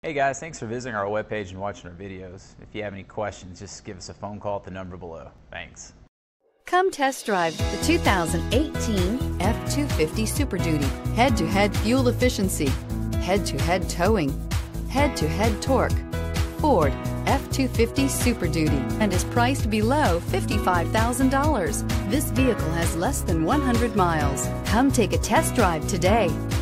Hey guys, thanks for visiting our webpage and watching our videos. If you have any questions, just give us a phone call at the number below. Thanks. Come test drive the 2018 F-250 Super Duty. Head-to-head fuel efficiency, head-to-head towing, head-to-head torque. Ford F-250 Super Duty and is priced below $55,000. This vehicle has less than 100 miles. Come take a test drive today.